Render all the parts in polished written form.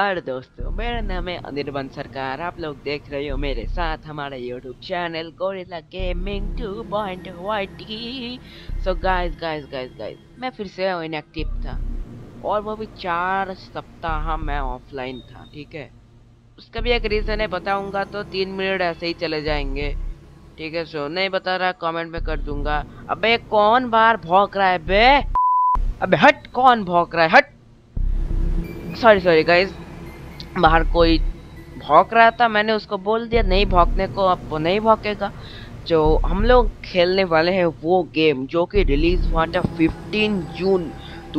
नमस्कार दोस्तों, मेरा नाम है अनिर्बन सरकार। आप लोग देख रहे हो मेरे साथ हमारा YouTube channel gorilla gaming 2.YT। So guys मैं फिर से इनएक्टिव था और वो भी 4 सप्ताह मैं ऑफलाइन था। ठीक है, उसका भी एक रीजन है, बताऊंगा तो 3 मिनट ऐसे ही चले जाएंगे। ठीक है, सो नहीं बता रहा कमेंट में कर दूंगा। अबे कौन बाहर भौंक रहा है बे? अबे हट, कौन भौंक रहा है? हट। सॉरी गाइस, बाहर कोई भौंक रहा था, मैंने उसको बोल दिया नहीं भौंकने को, अब वो नहीं भौंकेगा। जो हम लोग खेलने वाले हैं वो गेम जो कि रिलीज हुआ था 15 जून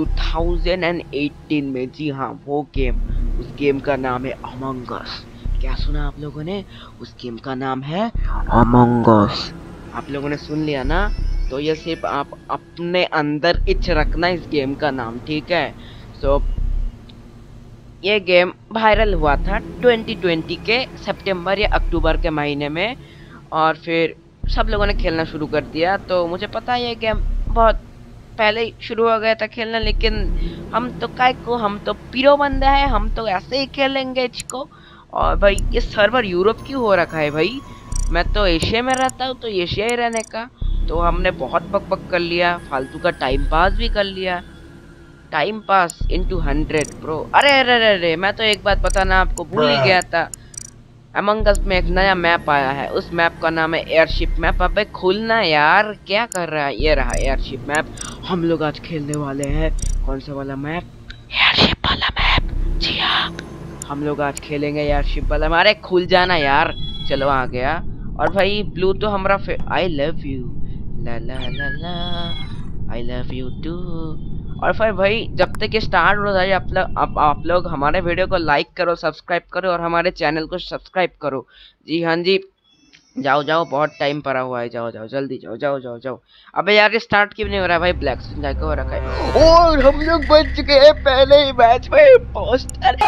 2018 में। जी हाँ, वो गेम, उस गेम का नाम है अमंग अस। क्या सुना आप लोगों ने? उस गेम का नाम है अमंग अस। आप लोगों ने सुन लिया ना? तो ये सिर्फ आप अपने अंदर इच रखना इस गेम का नाम, ठीक है? सो ये गेम वायरल हुआ था 2020 के सितंबर या अक्टूबर के महीने में, और फिर सब लोगों ने खेलना शुरू कर दिया। तो मुझे पता है ये गेम बहुत पहले ही शुरू हो गया था खेलना, लेकिन हम तो हम तो पीरो बंदे हैं, हम तो ऐसे ही खेलेंगे इसको। और भाई ये सर्वर यूरोप क्यों हो रखा है भाई? मैं तो एशिया में रहता हूँ, तो एशिया ही रहने का। तो हमने बहुत बक कर लिया, फालतू का टाइम पास भी कर लिया। Time pass into 100 pro. अरे मैं तो एक बात बताना आपको भूल ही गया था। अमंग अस में एक नया मैप आया है, उस मैप का नाम है एयरशिप मैप। अबे खुलना यार, क्या कर रहा है? ये रहा एयरशिप मैप। हम लोग आज खेलने वाले हैं कौन सा वाला मैप? एयरशिप वाला मैप। जी हाँ, हम लोग आज खेलेंगे एयरशिप वाला। अरे खुल जाना यार। चलो आ गया। और भाई ब्लू तो हमारा आई लव यू, ला ला ला ला, आई लव यू टू। और फिर भाई जब तक ये स्टार्ट हो जाए आप लोग हमारे वीडियो को लाइक करो, सब्सक्राइब करो और हमारे चैनल को सब्सक्राइब करो। जी हाँ जी, जाओ बहुत टाइम पड़ा हुआ है, जाओ जल्दी जाओ। अबे यार ये स्टार्ट क्यों नहीं हो रहा है भाई? ब्लैक स्क्रीन जाके हो रखा है और हम लोग बच चुके हैं पहले ही मैच में पोस्टर।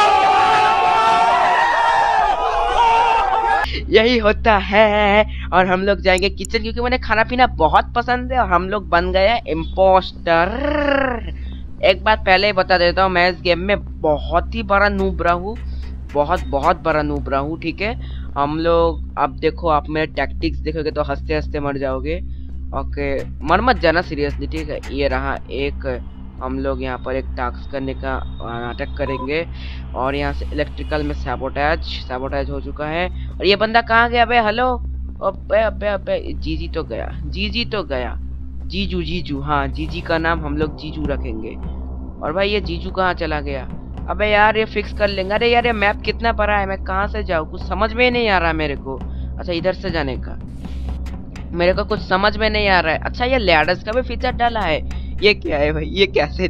यही होता है। और हम लोग जाएंगे किचन, क्योंकि मुझे खाना पीना बहुत पसंद है और हम लोग बन गए इम्पोस्टर। एक बात पहले ही बता देता हूँ, मैं इस गेम में बहुत ही बड़ा नूब रहा हूँ, बहुत बड़ा नूब रहा हूँ। ठीक है, हम लोग अब देखो, आप मेरे टैक्टिक्स देखोगे तो हंसते हंसते मर जाओगे। ओके, मर मत जाना सीरियसली, ठीक है? ये रहा एक, हम लोग यहाँ पर एक टास्क करने का नाटक करेंगे। और यहाँ से इलेक्ट्रिकल में सैबोटेज हो चुका है। और ये बंदा कहाँ गया बे? हेलो। अबे जीजी तो गया। जीजू, हाँ जीजी का नाम हम लोग जीजू रखेंगे। और भाई ये जीजू कहाँ चला गया? अबे यार ये फिक्स कर लेंगे। अरे यार ये मैप कितना बड़ा है, मैं कहाँ से जाऊँ? कुछ समझ में ही नहीं आ रहा मेरे को। अच्छा इधर से जाने का मेरे को कुछ समझ में नहीं आ रहा है। अच्छा ये लैडर्स का भी फीचर डाला है, ये क्या है भाई? ये कैसे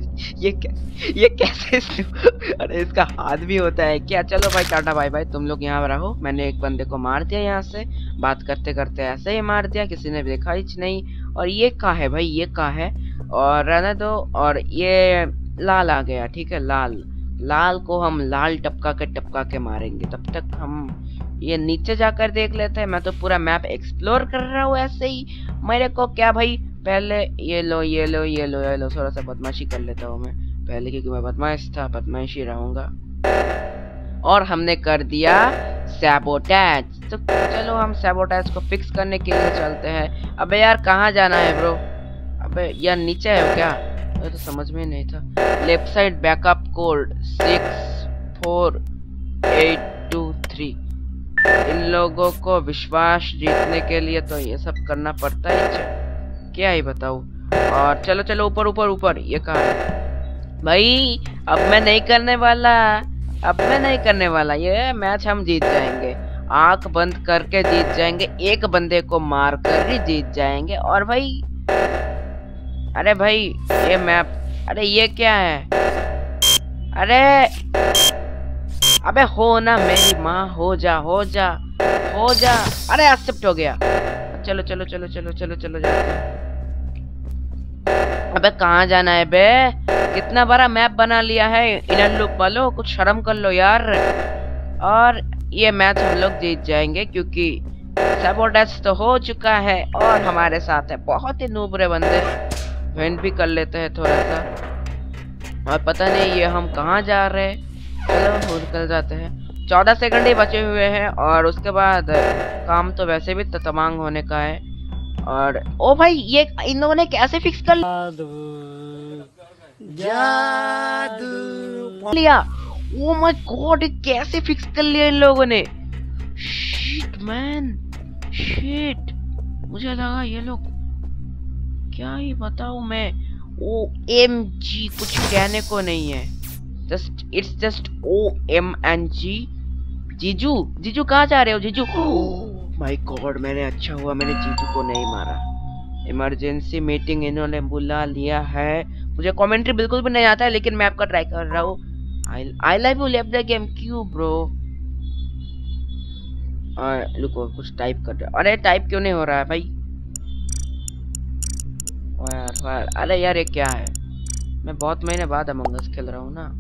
अरे इसका हाथ भी होता है क्या? चलो भाई टाटा बाय बाय, तुम लोग यहाँ रहो। मैंने एक बंदे को मार दिया, यहाँ से बात करते करते ऐसे ही मार दिया, किसी ने देखा ही नहीं। और ये कहाँ है भाई? ये कहाँ है? और रहने दो। और ये लाल आ गया, ठीक है? लाल को हम लाल टपका के मारेंगे। तब तक हम ये नीचे जाकर देख लेते हैं। मैं तो पूरा मैप एक्सप्लोर कर रहा हूँ ऐसे ही। मेरे को क्या भाई, पहले ये लो थोड़ा सा बदमाशी कर लेता हूँ मैं पहले, क्योंकि मैं बदमाश था, बदमाशी रहूंगा। और हमने कर दिया सैबोटेज। तो चलो हम सैबोटेज को फिक्स करने के लिए चलते हैं। अबे यार कहाँ जाना है ब्रो? अबे यार नीचे है क्या? तो समझ में नहीं था। Left side backup code 64823। इन लोगों को विश्वास जीतने के लिए तो ये सब करना पड़ता है, क्या ही बताऊं। और चलो ऊपर। ये कहाँ है भाई? अब मैं नहीं करने वाला, ये मैच हम जीत जाएंगे। आंख बंद करके जीत जाएंगे, एक बंदे को मार कर ही जीत जाएंगे। और भाई अरे भाई ये मैप, अरे ये क्या है? अरे अबे हो ना मेरी माँ, हो जा। अरे एक्सेप्ट हो गया। चलो जाते हैं। अबे कहाँ जाना है बे? कितना बड़ा मैप बना लिया है इन लोग वालों, कुछ शर्म कर लो यार। और ये मैच हम लोग जीत जाएंगे, क्योंकि सैबोटेज तो हो चुका है और हमारे साथ है बहुत ही नूबरे बंदे। वेंट भी कर लेते हैं थोड़ा सा। और पता नहीं ये हम कहाँ जा रहे हैं। चलो निकल जाते हैं। 14 सेकंड ही बचे हुए हैं और उसके बाद काम तो वैसे भी तमाम होने का है। और ओ भाई ये इन लोगों ने कैसे फिक्स कर लिया? ओ माय गॉड, कैसे फिक्स कर लिया इन लोगों ने? Shit man, shit. मुझे लगा ये लोग, क्या ही बताऊं मैं। OMG, कुछ कहने को नहीं है। It's just OMG। जीजू, जीजू कहाँ जा रहे हो जीजू? माय गॉड, मैंने अच्छा हुआ मैंने जीजू को नहीं मारा। इमरजेंसी मीटिंग इन्होंने बुला लिया है। मुझे कमेंट्री बिल्कुल भी नहीं आता है, लेकिन मैं आपका ट्राई कर रहा हूँ। I love you left the game. क्यों ब्रो? रुको, कुछ टाइप कर रहा। अरे टाइप क्यों नहीं हो रहा है भाई? यार, अरे यार ये क्या है? मैं बहुत महीने बाद अमंग अस खेल रहा हूँ ना।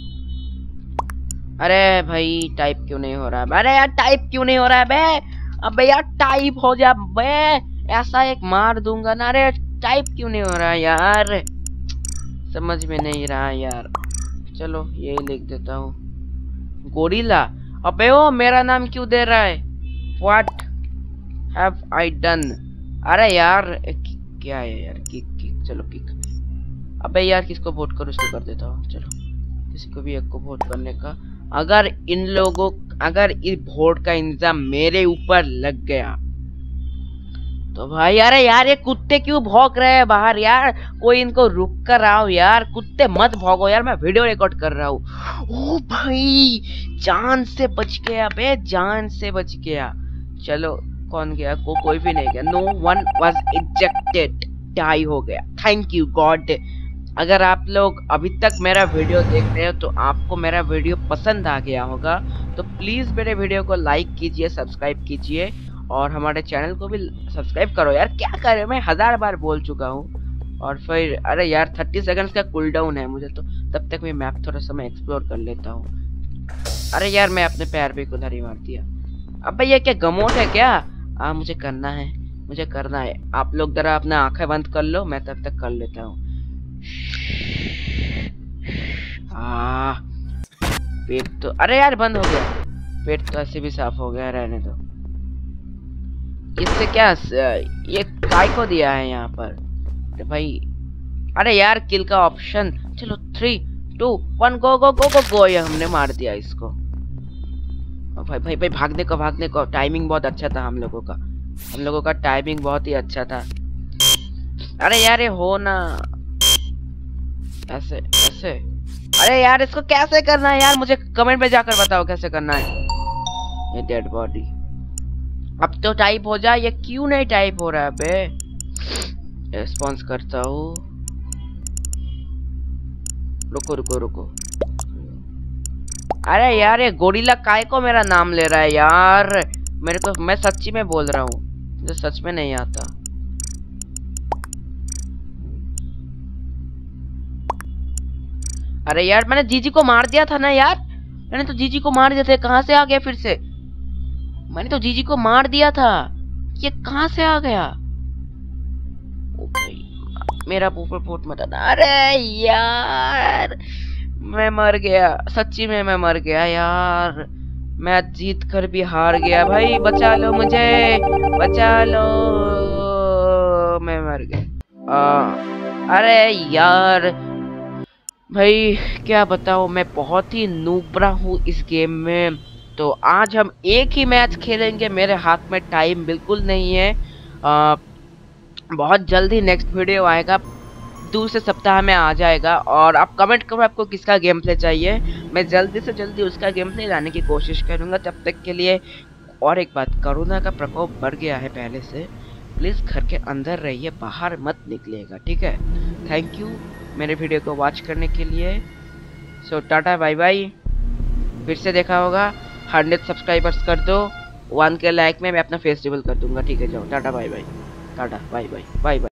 अरे भाई टाइप क्यों नहीं हो रहा है? अरे यार टाइप क्यों नहीं हो रहा है बे? अबे यार टाइप हो जा बे, ऐसा एक मार दूंगा ना। अरे टाइप क्यों नहीं हो रहा है यार? समझ में नहीं रहा यार। चलो यही लिख देता हूँ, गोरिल्ला। अबे ओ मेरा नाम क्यों दे रहा है? What have I done? अरे यार क्या है यार? किक चलो किक। अबे यार किसको वोट करूँ? इसको कर देता हूँ। चलो किसी को भी एक को वोट करने का। अगर इस वोट का इंतजाम मेरे ऊपर लग गया तो भाई, अरे यार ये कुत्ते क्यों भौंक रहे हैं बाहर यार? कोई इनको रुक कर आओ यार। कुत्ते मत भौंको यार, मैं वीडियो रिकॉर्ड कर रहा हूँ। ओ भाई जान से बच गया बे, जान से बच गया। चलो कौन गया? कोई भी नहीं गया। No one was ejected. Tie हो गया। Thank you god. अगर आप लोग अभी तक मेरा वीडियो देख रहे हो तो आपको मेरा वीडियो पसंद आ गया होगा, तो प्लीज मेरे वीडियो को लाइक कीजिए, सब्सक्राइब कीजिए और हमारे चैनल को भी सब्सक्राइब करो यार। क्या करे, मैं 1000 बार बोल चुका हूँ। और फिर अरे यार 30 सेकंड्स का कूल डाउन है मुझे, तो तब तक मैं मैप थोड़ा सा मैं एक्सप्लोर कर लेता हूँ। अरे यार मैं अपने पैर पे उधर ही मार दिया। अबे ये क्या गमोट है क्या? मुझे करना है, मुझे करना है। आप लोग जरा अपना आंखें बंद कर लो, मैं तब तक कर लेता हूँ। पेट तो, अरे यार बंद हो गया। पेट तो ऐसे भी साफ हो गया, रहने दो। इससे क्या ये काय को दिया है यहाँ पर? अरे भाई, अरे यार किल का ऑप्शन। चलो 3 2 1 गो गो गो गो गो। ये हमने मार दिया इसको। भाई भाई भाई भागने को टाइमिंग बहुत अच्छा था हम लोगों का टाइमिंग बहुत ही अच्छा था। अरे यार ये हो ना ऐसे ऐसे। अरे यार इसको कैसे करना है यार? मुझे कमेंट में जाकर बताओ कैसे करना है। ये डेड बॉडी अब तो टाइप हो जाए। ये क्यों नहीं टाइप हो रहा है बे? रिस्पॉन्स करता हूँ। रुको रुको रुको। अरे यार ये गोरिल्ला काय को मेरा नाम ले रहा है यार? मेरे को, मैं सच्ची में बोल रहा हूँ, मुझे सच में नहीं आता। अरे यार मैंने जीजी को मार दिया था ना यार। मैंने तो जीजी को मार दिया था। कहां से आ गया फिर से? मैंने तो जीजी को मार दिया था, ये कहां से आ गया? ओ भाई मेरा ऊपर फुट मत आना। अरे यार मैं मर गया, सच्ची में मैं मर गया यार। मैच जीत कर भी हार गया। भाई बचा लो मुझे, बचा लो, मैं मर गया। अरे यार भाई क्या बताऊं, मैं बहुत ही नूबरा हूँ इस गेम में। तो आज हम एक ही मैच खेलेंगे, मेरे हाथ में टाइम बिल्कुल नहीं है। बहुत जल्दी नेक्स्ट वीडियो आएगा, दूसरे सप्ताह में आ जाएगा। और आप कमेंट करो आपको किसका गेम प्ले चाहिए, मैं जल्दी से जल्दी उसका गेम प्ले लाने की कोशिश करूंगा। तब तक के लिए और एक बात, कोरोना का प्रकोप बढ़ गया है पहले से, प्लीज घर के अंदर रहिए, बाहर मत निकलिएगा, ठीक है? थैंक यू मेरे वीडियो को वॉच करने के लिए। So tata bye bye. फिर से देखा होगा, 100 सब्सक्राइबर्स कर दो, 1 के लाइक में मैं अपना फेस्टिवल कर दूंगा, ठीक है? जाओ tata bye bye, tata bye bye bye bye.